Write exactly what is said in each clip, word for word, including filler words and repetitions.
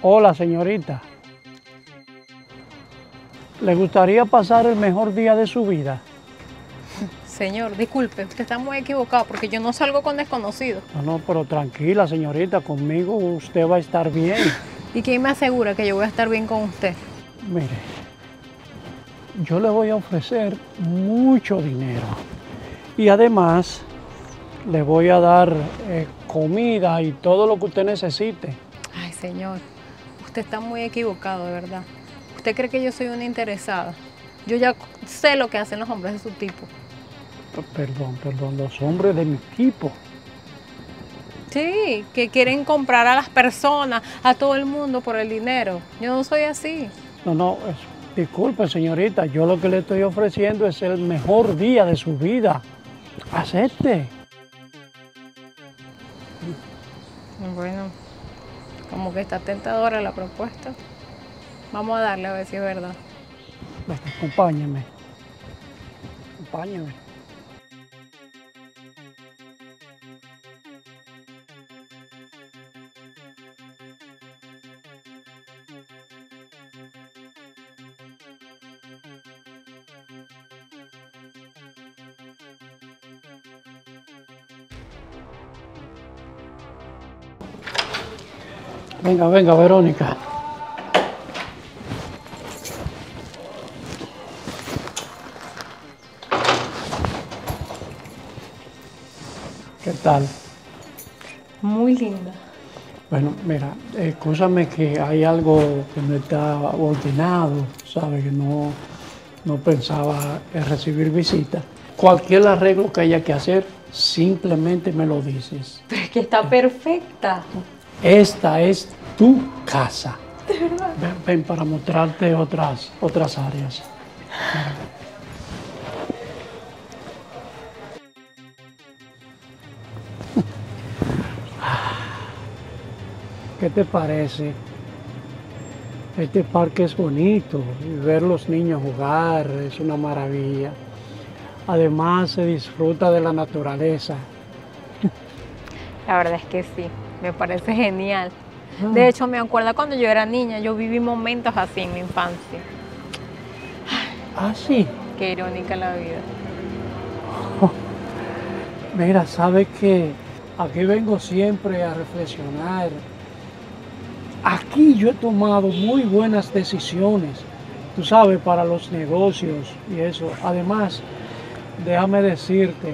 Hola, señorita. ¿Le gustaría pasar el mejor día de su vida? Señor, disculpe, usted está muy equivocado porque yo no salgo con desconocidos. No, no, pero tranquila, señorita, conmigo usted va a estar bien. ¿Y quién me asegura que yo voy a estar bien con usted? Mire, yo le voy a ofrecer mucho dinero y además le voy a dar eh, comida y todo lo que usted necesite. Ay, señor, usted está muy equivocado, de verdad. ¿Usted cree que yo soy una interesada? Yo ya sé lo que hacen los hombres de su tipo. Perdón, perdón, los hombres de mi tipo. Sí, que quieren comprar a las personas, a todo el mundo por el dinero. Yo no soy así. No, no, es, disculpe, señorita, yo lo que le estoy ofreciendo es el mejor día de su vida. Acepte. Bueno, como que está tentadora la propuesta. Vamos a darle a ver si es verdad. Venga, acompáñeme. Acompáñeme. Venga, venga, Verónica. ¿Qué tal? Muy linda. Bueno, mira, escúchame que hay algo que no está ordenado, ¿sabes? Que no, no pensaba en recibir visitas. Cualquier arreglo que haya que hacer, simplemente me lo dices. Pero es que está perfecta. Esta es tu casa. ¿De verdad? Ven, ven para mostrarte otras, otras áreas. ¿Qué te parece? Este parque es bonito y ver los niños jugar es una maravilla. Además se disfruta de la naturaleza. La verdad es que sí, me parece genial. Ah. De hecho, me acuerdo cuando yo era niña, yo viví momentos así en mi infancia. Ah, sí. Qué irónica la vida. Oh, mira, ¿sabes qué? Aquí vengo siempre a reflexionar. Aquí yo he tomado muy buenas decisiones, tú sabes, para los negocios y eso. Además, déjame decirte,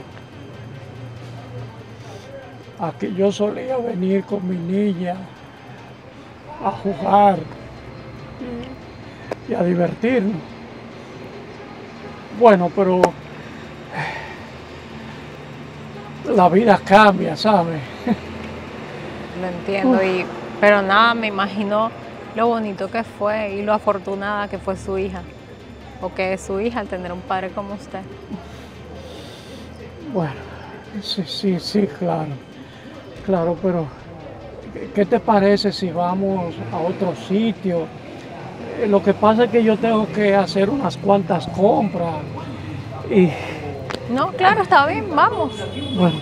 aquí yo solía venir con mi niña a jugar y a divertirnos. Bueno, pero la vida cambia, ¿sabes? Lo entiendo, y, pero nada, me imagino lo bonito que fue y lo afortunada que fue su hija, o que es su hija al tener un padre como usted. Bueno, sí, sí, sí, claro, claro, pero ¿qué te parece si vamos a otro sitio? Eh, Lo que pasa es que yo tengo que hacer unas cuantas compras y, No, claro, está bien, vamos. bueno,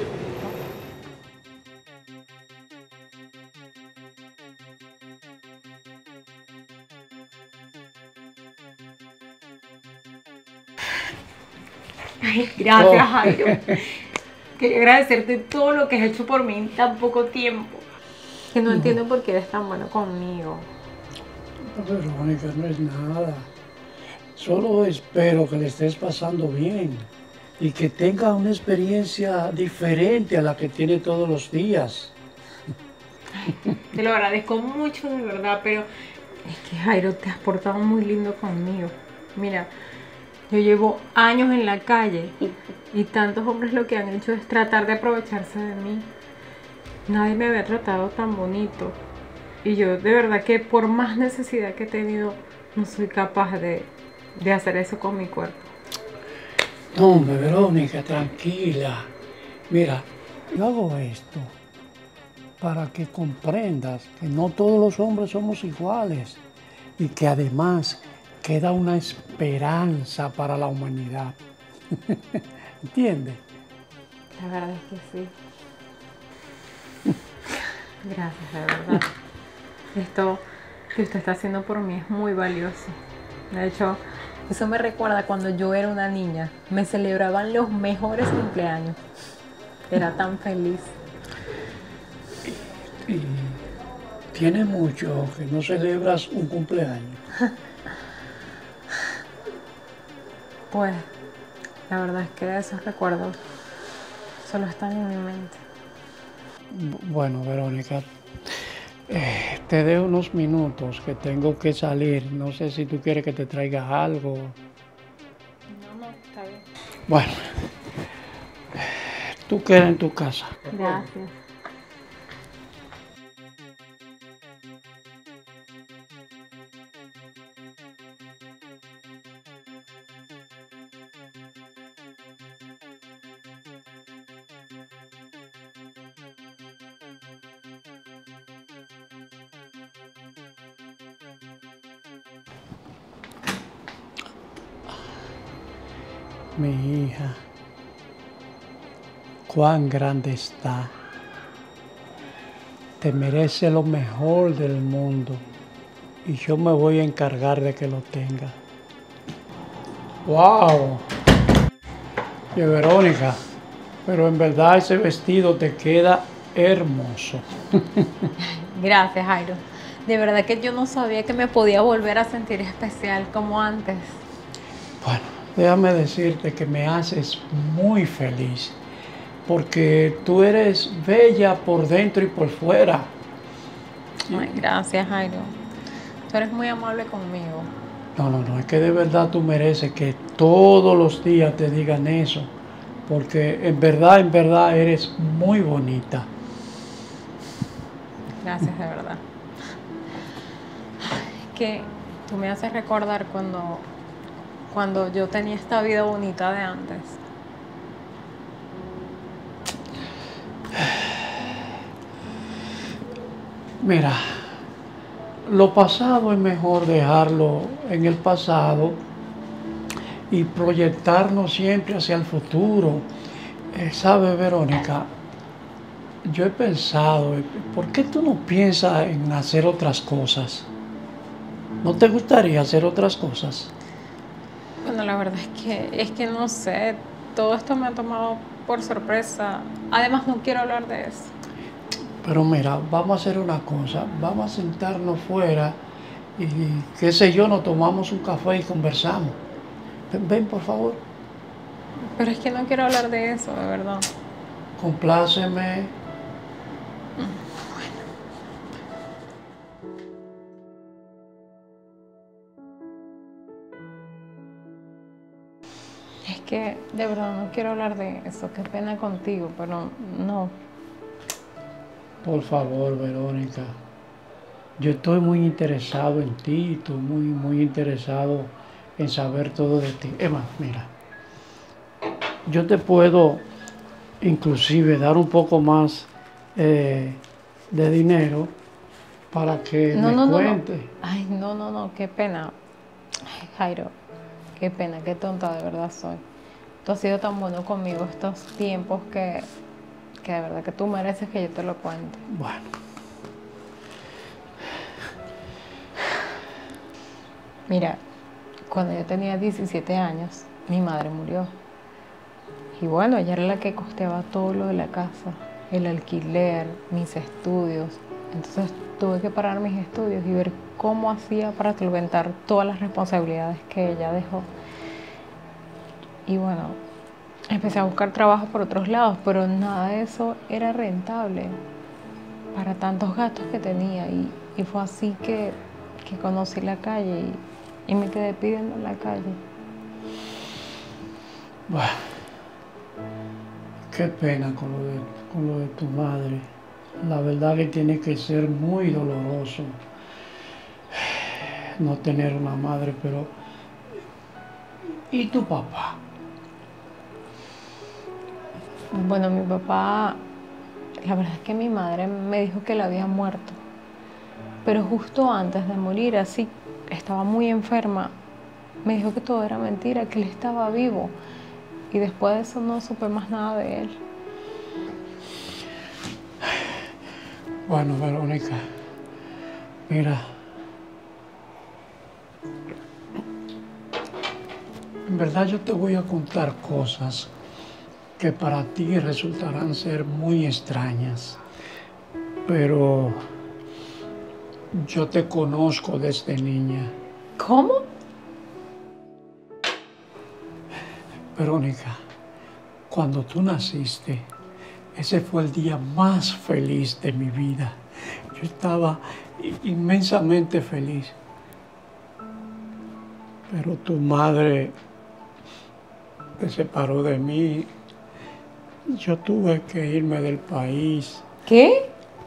Ay, gracias, Oh. Jairo. Quería agradecerte todo lo que has hecho por mí en tan poco tiempo. Que no entiendo por qué eres tan bueno conmigo. Verónica, no es nada. Solo espero que le estés pasando bien y que tenga una experiencia diferente a la que tiene todos los días. Te lo agradezco mucho, de verdad, pero es que, Jairo, te has portado muy lindo conmigo. Mira, yo llevo años en la calle y tantos hombres lo que han hecho es tratar de aprovecharse de mí. Nadie me había tratado tan bonito. Y yo, de verdad que por más necesidad que he tenido, no soy capaz de, de hacer eso con mi cuerpo. No, hombre, Verónica, tranquila. Mira, yo hago esto para que comprendas que no todos los hombres somos iguales y que además queda una esperanza para la humanidad. ¿Entiendes? La verdad es que sí. Gracias, de verdad. Esto que usted está haciendo por mí es muy valioso. De hecho, eso me recuerda cuando yo era una niña. Me celebraban los mejores cumpleaños. Era tan feliz. Y tiene mucho que no celebras un cumpleaños. Pues, la verdad es que esos recuerdos solo están en mi mente. Bueno, Verónica, eh, te dejo unos minutos que tengo que salir. No sé si tú quieres que te traiga algo. No, no, está bien. Bueno, tú quedas en tu casa. Gracias. Mi hija, cuán grande está. Te merece lo mejor del mundo y yo me voy a encargar de que lo tenga. ¡Wow! Y Verónica, pero en verdad ese vestido te queda hermoso. Gracias, Jairo. De verdad que yo no sabía que me podía volver a sentir especial como antes. Bueno, déjame decirte que me haces muy feliz, porque tú eres bella por dentro y por fuera. Ay, gracias, Jairo. Tú eres muy amable conmigo. No, no, no, es que de verdad tú mereces que todos los días te digan eso, porque en verdad, en verdad eres muy bonita. Gracias, de verdad. Es que tú me haces recordar cuando, cuando yo tenía esta vida bonita de antes. Mira, lo pasado es mejor dejarlo en el pasado y proyectarnos siempre hacia el futuro. Eh, ¿Sabes, Verónica? Yo he pensado, eh, ¿por qué tú no piensas en hacer otras cosas? ¿No te gustaría hacer otras cosas? Bueno, la verdad es que, es que no sé, todo esto me ha tomado por sorpresa. Además, no quiero hablar de eso. Pero mira, vamos a hacer una cosa, vamos a sentarnos fuera y qué sé yo, nos tomamos un café y conversamos. Ven, ven, por favor, Pero es que no quiero hablar de eso, de verdad. compláceme. Es que de verdad no quiero hablar de eso. Qué pena contigo, pero no. Por favor, Verónica, yo estoy muy interesado en ti, estoy muy, muy interesado en saber todo de ti. Emma, mira, yo te puedo inclusive dar un poco más eh, de dinero para que No, me no, no, no. cuente. Ay, no, no, no, qué pena. Ay, Jairo, qué pena, qué tonta de verdad soy. Tú has sido tan bueno conmigo estos tiempos que, que de verdad que tú mereces que yo te lo cuente. Bueno, Mira, cuando yo tenía diecisiete años, mi madre murió. Y bueno, ella era la que costeaba todo lo de la casa, el alquiler, mis estudios. Entonces tuve que parar mis estudios y ver cómo hacía para solventar todas las responsabilidades que ella dejó. Y bueno, empecé a buscar trabajo por otros lados, pero nada de eso era rentable para tantos gastos que tenía. Y, y fue así que, que conocí la calle y, y me quedé pidiendo en la calle. bueno, qué pena con lo de, con lo de tu madre. La verdad que tiene que ser muy doloroso no tener una madre, pero ¿y tu papá? Bueno, mi papá, la verdad es que mi madre me dijo que él había muerto, pero justo antes de morir, así, estaba muy enferma, me dijo que todo era mentira, que él estaba vivo, y después de eso no supe más nada de él. Bueno, Verónica, Mira, en verdad yo te voy a contar cosas que para ti resultarán ser muy extrañas, pero yo te conozco desde niña. ¿Cómo? Verónica, cuando tú naciste, ese fue el día más feliz de mi vida. Yo estaba inmensamente feliz. Pero tu madre se separó de mí. Yo tuve que irme del país. ¿Qué?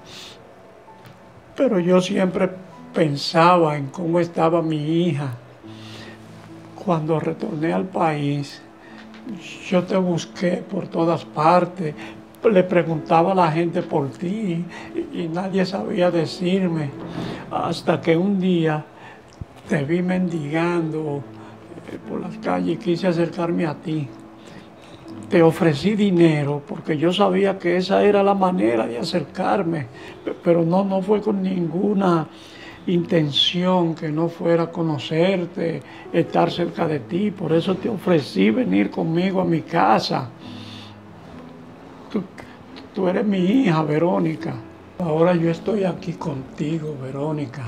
Pero yo siempre pensaba en cómo estaba mi hija. Cuando retorné al país, yo te busqué por todas partes. Le preguntaba a la gente por ti y, y nadie sabía decirme. Hasta que un día te vi mendigando por las calles y quise acercarme a ti. Te ofrecí dinero porque yo sabía que esa era la manera de acercarme, pero no, no fue con ninguna intención que no fuera conocerte, estar cerca de ti. Por eso te ofrecí venir conmigo a mi casa. Tú, tú eres mi hija, Verónica. Ahora yo estoy aquí contigo, Verónica.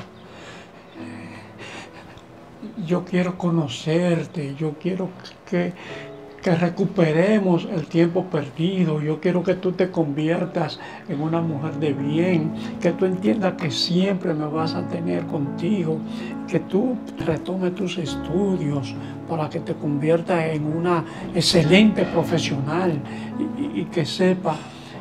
Yo quiero conocerte, yo quiero que, que recuperemos el tiempo perdido. Yo quiero que tú te conviertas en una mujer de bien, que tú entiendas que siempre me vas a tener contigo, que tú retomes tus estudios para que te conviertas en una excelente profesional y, y, y que sepa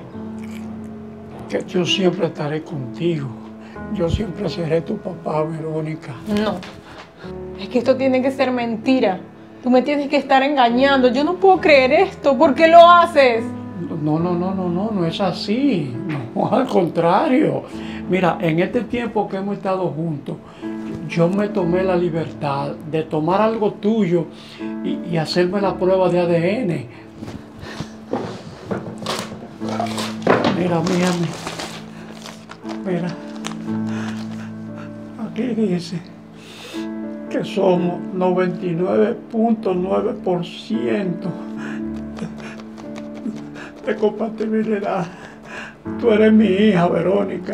que yo siempre estaré contigo. Yo siempre seré tu papá, Verónica. No. Es que esto tiene que ser mentira. Tú me tienes que estar engañando. Yo no puedo creer esto. ¿Por qué lo haces? No, no, no, no, no, no es así. No, al contrario. Mira, en este tiempo que hemos estado juntos, yo me tomé la libertad de tomar algo tuyo y, y hacerme la prueba de A D N. Mira, mira, mira. Aquí dice que somos noventa y nueve punto nueve por ciento de compatibilidad. Tú eres mi hija, Verónica.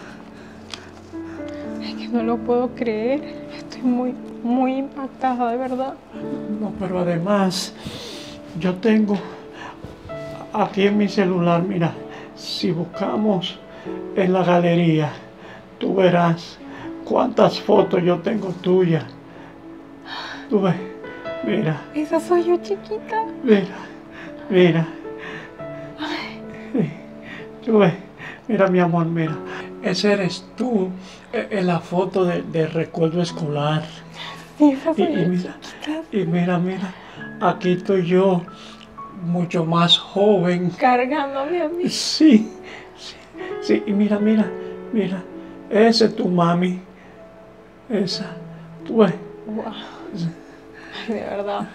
Es que no lo puedo creer. Estoy muy, muy impactada, de verdad. No, pero además, yo tengo aquí en mi celular, mira, si buscamos en la galería, tú verás cuántas fotos yo tengo tuyas. Tú ves, mira. Esa soy yo, chiquita. Mira, mira. Sí, tú ves, mira mi amor, mira. Ese eres tú en la foto de, de recuerdo escolar. Sí, esa soy y, y yo, mira, chiquita. y mira, mira, aquí estoy yo, mucho más joven. Cargándome a mí. Sí, sí, sí, y mira, mira, mira, esa es tu mami. Esa, tú ves. Wow. Ay, de verdad.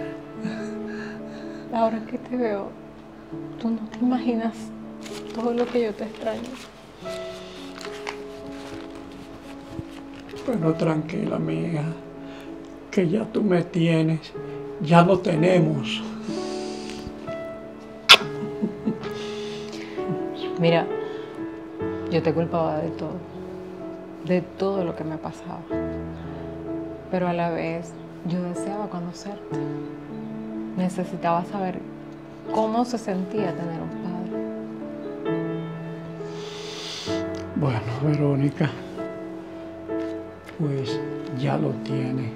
Ahora que te veo, tú no te imaginas todo lo que yo te extraño. Pero tranquila, amiga, que ya tú me tienes, ya lo tenemos. Mira, yo te culpaba de todo, de todo lo que me pasaba, pero a la vez yo deseaba conocerte. Necesitaba saber cómo se sentía tener un padre. Bueno, Verónica, pues ya lo tiene.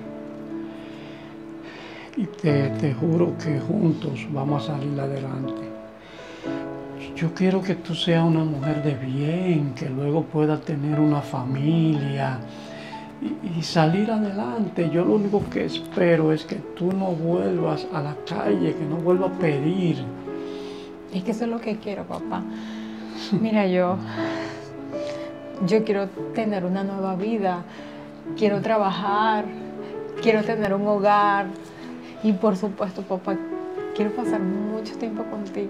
Y te, te juro que juntos vamos a salir adelante. Yo quiero que tú seas una mujer de bien, que luego puedas tener una familia y, y salir adelante. Yo lo único que espero es que tú no vuelvas a la calle, que no vuelvas a pedir. Es que eso es lo que quiero, papá. Mira, yo, yo quiero tener una nueva vida, quiero trabajar, quiero tener un hogar y por supuesto, papá, quiero pasar mucho tiempo contigo.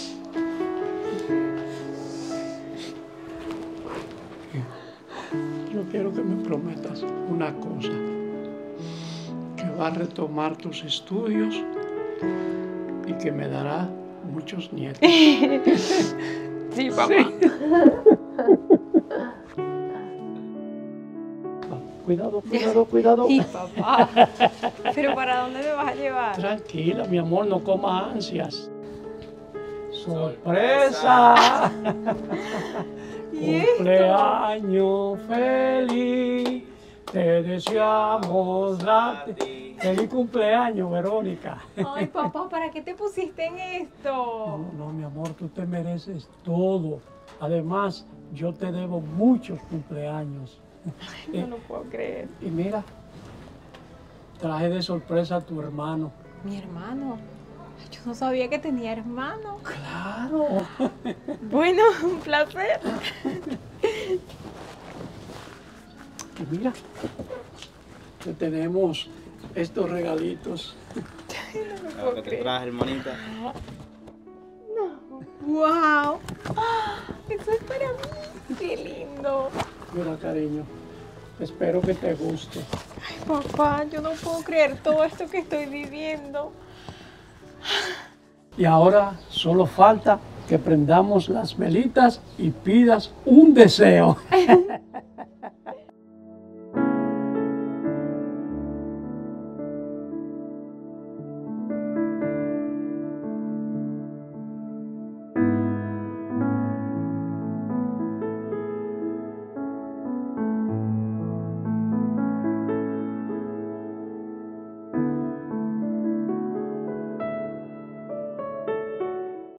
Yo yo quiero que me prometas una cosa, que vas a retomar tus estudios y que me dará muchos nietos. Sí, papá. Sí. Cuidado, cuidado, cuidado. Sí, papá. ¿Pero para dónde me vas a llevar? Tranquila, mi amor, no coma ansias. ¡Sorpresa! Cumpleaños feliz, te deseamos darte. Feliz cumpleaños, Verónica. Ay, papá, ¿para qué te pusiste en esto? No, no, mi amor, tú te mereces todo. Además, yo te debo muchos cumpleaños. Ay, no lo puedo creer. Y mira, traje de sorpresa a tu hermano. ¿Mi hermano? Yo no sabía que tenía hermano. ¡Claro! Bueno, un placer. Y mira, te tenemos estos regalitos. No lo Lo puedo que te creer. traje, hermanita. ¡Wow! ¡Ah! Eso es para mí. ¡Qué lindo! Mira, cariño, espero que te guste. Ay, papá, yo no puedo creer todo esto que estoy viviendo. Y ahora solo falta que prendamos las velitas y pidas un deseo.